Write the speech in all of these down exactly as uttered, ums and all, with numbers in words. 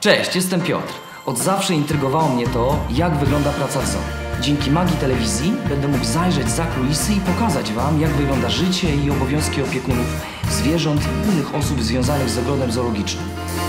Cześć, jestem Piotr. Od zawsze intrygowało mnie to, jak wygląda praca w zoo. Dzięki magii telewizji będę mógł zajrzeć za kulisy i pokazać wam, jak wygląda życie i obowiązki opiekunów, zwierząt i innych osób związanych z ogrodem zoologicznym.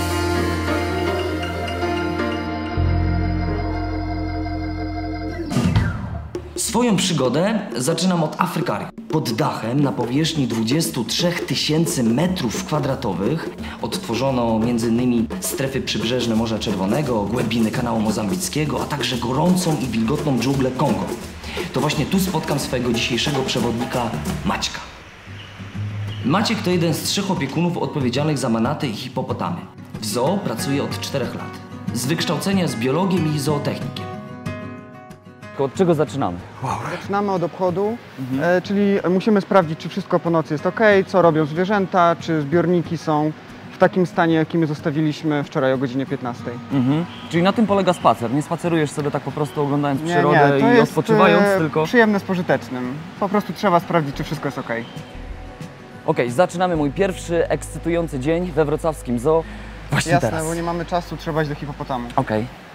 Swoją przygodę zaczynam od Afrykarium. Pod dachem na powierzchni dwudziestu trzech tysięcy metrów kwadratowych odtworzono między innymi strefy przybrzeżne Morza Czerwonego, głębiny kanału mozambickiego, a także gorącą i wilgotną dżunglę Kongo. To właśnie tu spotkam swojego dzisiejszego przewodnika Maćka. Maciek to jeden z trzech opiekunów odpowiedzialnych za manaty i hipopotamy. W zoo pracuje od czterech lat. Z wykształcenia jest biologiem i zootechnikiem. Od czego zaczynamy? Wow. Zaczynamy od obchodu, mhm. e, czyli musimy sprawdzić, czy wszystko po nocy jest ok, co robią zwierzęta, czy zbiorniki są w takim stanie, jakim je zostawiliśmy wczoraj o godzinie piętnastej. Mhm. Czyli na tym polega spacer, nie spacerujesz sobie tak po prostu oglądając nie, przyrodę nie, to i jest odpoczywając, e, tylko... przyjemne z pożytecznym. Po prostu trzeba sprawdzić, czy wszystko jest ok. Ok, zaczynamy mój pierwszy ekscytujący dzień we wrocławskim zoo. Właśnie Jasne, teraz. bo nie mamy czasu, trzeba iść do hipopotamu. Ok.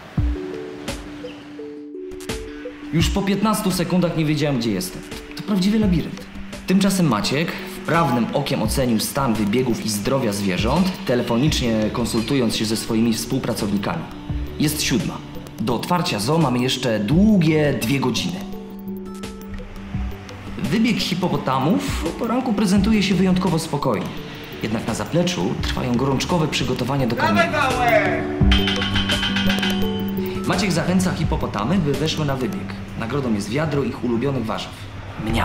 Już po piętnastu sekundach nie wiedziałem, gdzie jestem. To prawdziwy labirynt. Tymczasem Maciek wprawnym okiem ocenił stan wybiegów i zdrowia zwierząt, telefonicznie konsultując się ze swoimi współpracownikami. Jest siódma. Do otwarcia zoo mamy jeszcze długie dwie godziny. Wybieg hipopotamów o poranku prezentuje się wyjątkowo spokojnie. Jednak na zapleczu trwają gorączkowe przygotowania do karmienia. Maciek zachęca hipopotamy, by weszły na wybieg. Nagrodą jest wiadro ich ulubionych warzyw. Mniam.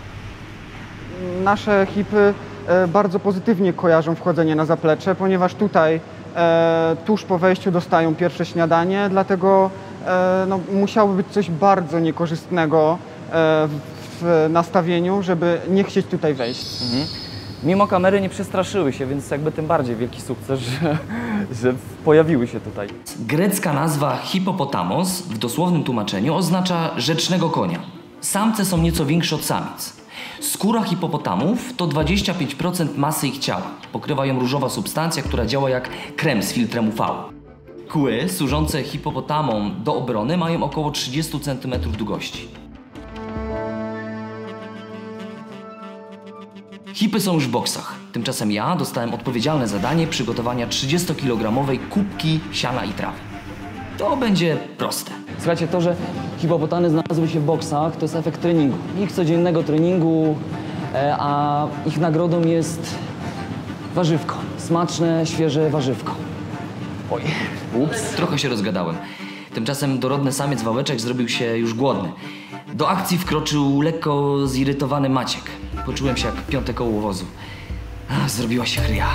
Nasze hipy e, bardzo pozytywnie kojarzą wchodzenie na zaplecze, ponieważ tutaj e, tuż po wejściu dostają pierwsze śniadanie, dlatego e, no, musiałoby być coś bardzo niekorzystnego e, w nastawieniu, żeby nie chcieć tutaj wejść. Mhm. Mimo kamery nie przestraszyły się, więc jakby tym bardziej wielki sukces, że, że pojawiły się tutaj. Grecka nazwa hipopotamos w dosłownym tłumaczeniu oznacza rzecznego konia. Samce są nieco większe od samic. Skóra hipopotamów to dwadzieścia pięć procent masy ich ciała. Pokrywa ją różowa substancja, która działa jak krem z filtrem U V. Kły służące hipopotamom do obrony mają około trzydzieści centymetrów długości. Hipy są już w boksach. Tymczasem ja dostałem odpowiedzialne zadanie przygotowania trzydziestokilogramowej kubki siana i trawy. To będzie proste. Słuchajcie, to, że hipopotamy znalazły się w boksach, to jest efekt treningu. Ich codziennego treningu, a ich nagrodą jest warzywko. Smaczne, świeże warzywko. Oj, ups. Trochę się rozgadałem. Tymczasem dorodny samiec wałeczek zrobił się już głodny. Do akcji wkroczył lekko zirytowany Maciek. Poczułem się jak piąte koło wozu. Ach, zrobiła się chryja.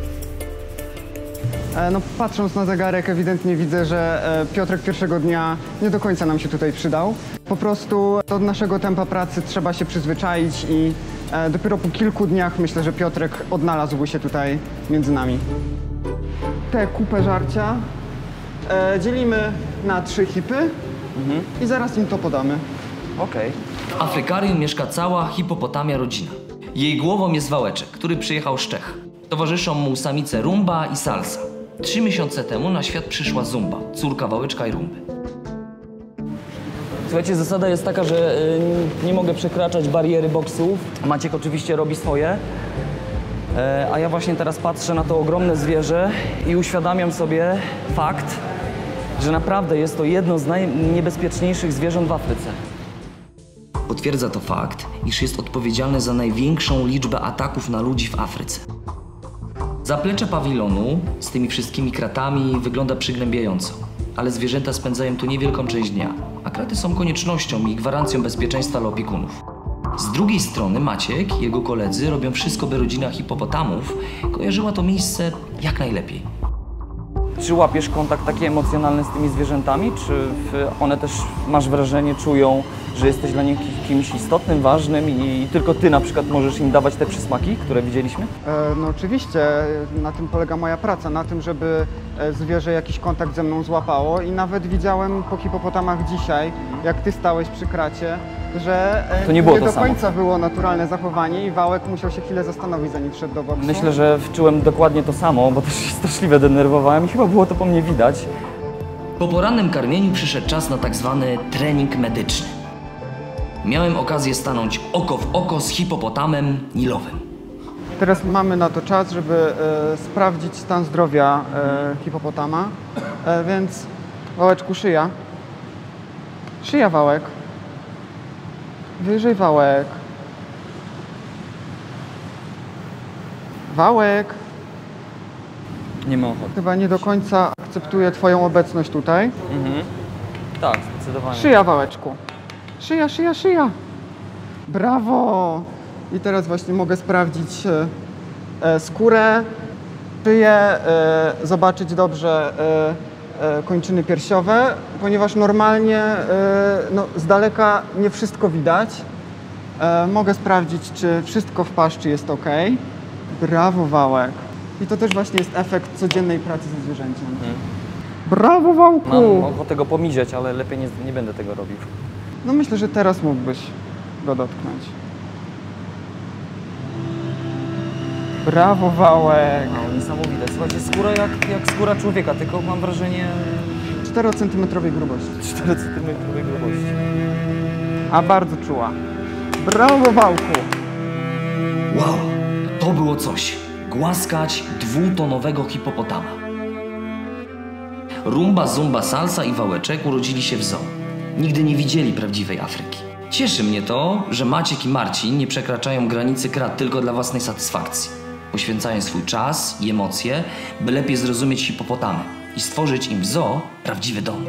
E, no, patrząc na zegarek, ewidentnie widzę, że e, Piotrek pierwszego dnia nie do końca nam się tutaj przydał. Po prostu do naszego tempa pracy trzeba się przyzwyczaić i e, dopiero po kilku dniach myślę, że Piotrek odnalazłby się tutaj między nami. Tę kupę żarcia e, dzielimy na trzy hipy mhm. i zaraz im to podamy. Okej. W Afrykarium mieszka cała hipopotamia rodzina. Jej głową jest wałeczek, który przyjechał z Czech. Towarzyszą mu samice Rumba i Salsa. Trzy miesiące temu na świat przyszła Zumba, córka wałeczka i Rumby. Słuchajcie, zasada jest taka, że y, nie mogę przekraczać bariery boksów. Maciek oczywiście robi swoje. E, a ja właśnie teraz patrzę na to ogromne zwierzę i uświadamiam sobie fakt, że naprawdę jest to jedno z najniebezpieczniejszych zwierząt w Afryce. Potwierdza to fakt, iż jest odpowiedzialny za największą liczbę ataków na ludzi w Afryce. Zaplecze pawilonu z tymi wszystkimi kratami wygląda przygnębiająco, ale zwierzęta spędzają tu niewielką część dnia, a kraty są koniecznością i gwarancją bezpieczeństwa dla opiekunów. Z drugiej strony Maciek i jego koledzy robią wszystko, by rodzina hipopotamów kojarzyła to miejsce jak najlepiej. Czy łapiesz kontakt taki emocjonalny z tymi zwierzętami? Czy one też, masz wrażenie, czują że jesteś dla nich kimś istotnym, ważnym i tylko ty na przykład możesz im dawać te przysmaki, które widzieliśmy? E, no oczywiście, na tym polega moja praca, na tym, żeby e, zwierzę jakiś kontakt ze mną złapało i nawet widziałem po hipopotamach dzisiaj, jak ty stałeś przy kracie, że e, To nie było to do samo. końca było naturalne zachowanie i Wałek musiał się chwilę zastanowić, zanim wszedł do boksu. Myślę, że czułem dokładnie to samo, bo też się straszliwie denerwowałem i chyba było to po mnie widać. Po porannym karmieniu przyszedł czas na tak zwany trening medyczny. Miałem okazję stanąć oko w oko z hipopotamem nilowym. Teraz mamy na to czas, żeby e, sprawdzić stan zdrowia e, hipopotama, e, więc Wałeczku, szyja. Szyja, Wałek. Wyżej, Wałek. Wałek. Nie ma ochoty. Chyba nie do końca akceptuje twoją obecność tutaj. Mhm. Tak, zdecydowanie. Szyja, Wałeczku. Szyja, szyja, szyja. Brawo! I teraz właśnie mogę sprawdzić e, e, skórę, szyję, e, zobaczyć dobrze e, e, kończyny piersiowe, ponieważ normalnie e, no, z daleka nie wszystko widać. E, mogę sprawdzić, czy wszystko w paszczy jest ok. Brawo, Wałek. I to też właśnie jest efekt codziennej pracy ze zwierzęciem. Mhm. Brawo, Wałku! Mam ochotę go pomiziać, ale lepiej nie, nie będę tego robił. No myślę, że teraz mógłbyś go dotknąć. Brawo, Wałek! No, niesamowite. Słuchajcie, skóra jak, jak skóra człowieka, tylko mam wrażenie czterocentymetrowej grubości. cztery centymetry grubości. A bardzo czuła. Brawo, Wałku! Wow, to było coś. Głaskać dwutonowego hipopotama. Rumba, zumba, salsa i Wałeczek urodzili się w zoo. Nigdy nie widzieli prawdziwej Afryki. Cieszy mnie to, że Maciek i Marcin nie przekraczają granicy krat tylko dla własnej satysfakcji. Poświęcają swój czas i emocje, by lepiej zrozumieć hipopotamy i stworzyć im w zoo prawdziwy dom.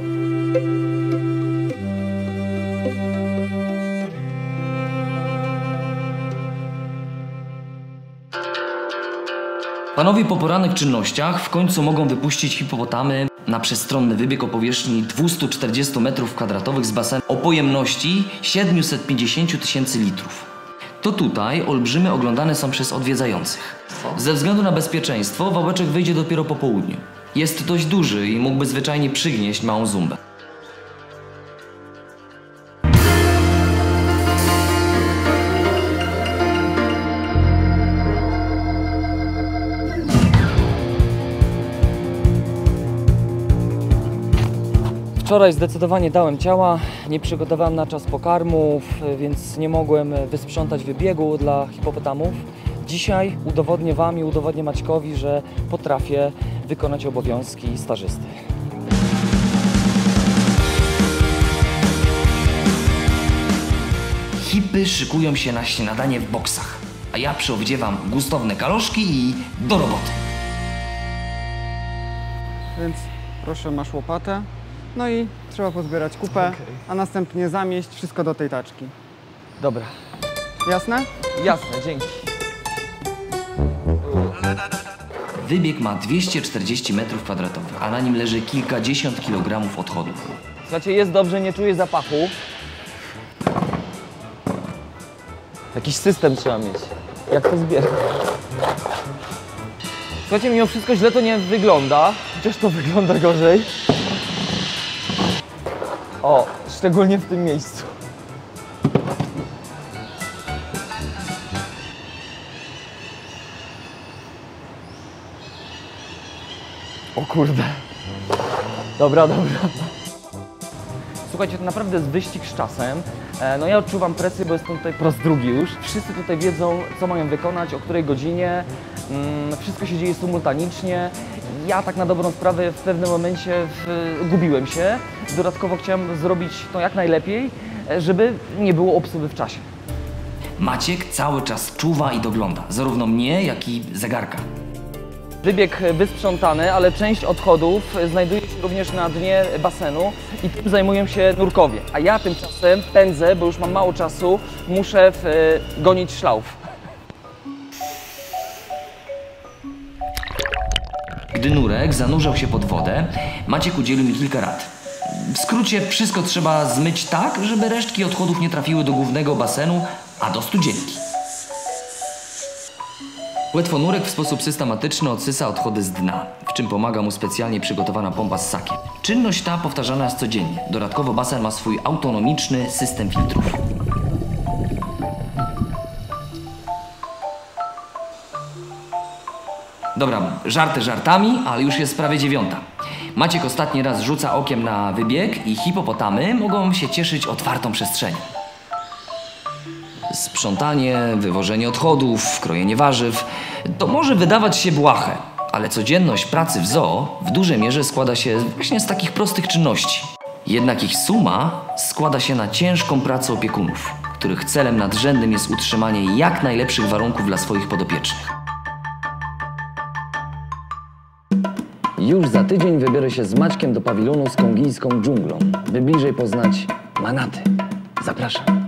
Panowie po porannych czynnościach w końcu mogą wypuścić hipopotamy na przestronny wybieg o powierzchni dwieście czterdzieści metrów kwadratowych z basenem o pojemności siedemset pięćdziesiąt tysięcy litrów. To tutaj olbrzymy oglądane są przez odwiedzających. Ze względu na bezpieczeństwo Wałeczek wyjdzie dopiero po południu. Jest dość duży i mógłby zwyczajnie przygnieść małą zumbę. Wczoraj zdecydowanie dałem ciała, nie przygotowałem na czas pokarmów, więc nie mogłem wysprzątać wybiegu dla hipopotamów. Dzisiaj udowodnię Wam i udowodnię Maćkowi, że potrafię wykonać obowiązki stażysty. Hipy szykują się na śniadanie w boksach, a ja przyodziewam gustowne kaloszki i do roboty. Więc proszę, masz łopatę. No i trzeba pozbierać kupę, a następnie zamieść wszystko do tej taczki. Dobra, Jasne? jasne, dzięki. Wybieg ma dwieście czterdzieści metrów kwadratowych, a na nim leży kilkadziesiąt kilogramów odchodów. Słuchajcie, jest dobrze, nie czuję zapachu. Jakiś system trzeba mieć. Jak to zbierać? Słuchajcie, mimo wszystko źle to nie wygląda, chociaż to wygląda gorzej. O, szczególnie w tym miejscu. O kurde. Dobra, dobra. Słuchajcie, to naprawdę jest wyścig z czasem. E, No ja odczuwam presję, bo jestem tutaj po raz drugi już. Wszyscy tutaj wiedzą, co mają wykonać, o której godzinie. Mm, Wszystko się dzieje symultanicznie. Ja tak na dobrą sprawę w pewnym momencie w, gubiłem się. Dodatkowo chciałem zrobić to jak najlepiej, e, żeby nie było obsuwy w czasie. Maciek cały czas czuwa i dogląda, zarówno mnie, jak i zegarka. Wybieg wysprzątany, ale część odchodów znajduje się również na dnie basenu i tym zajmują się nurkowie. A ja tymczasem pędzę, bo już mam mało czasu, muszę w, e, gonić szlauf. Gdy nurek zanurzał się pod wodę, Maciek udzielił mi kilka rad. W skrócie, wszystko trzeba zmyć tak, żeby resztki odchodów nie trafiły do głównego basenu, a do studzienki. Płetwonurek w sposób systematyczny odsysa odchody z dna, w czym pomaga mu specjalnie przygotowana pompa z ssakiem. Czynność ta powtarzana jest codziennie. Dodatkowo basen ma swój autonomiczny system filtrów. Dobra, żarty żartami, ale już jest prawie dziewiąta. Maciek ostatni raz rzuca okiem na wybieg i hipopotamy mogą się cieszyć otwartą przestrzenią. Sprzątanie, wywożenie odchodów, krojenie warzyw to może wydawać się błahe, ale codzienność pracy w zoo w dużej mierze składa się właśnie z takich prostych czynności. Jednak ich suma składa się na ciężką pracę opiekunów, których celem nadrzędnym jest utrzymanie jak najlepszych warunków dla swoich podopiecznych. Już za tydzień wybiorę się z Maćkiem do pawilonu z kongijską dżunglą, by bliżej poznać manaty. Zapraszam.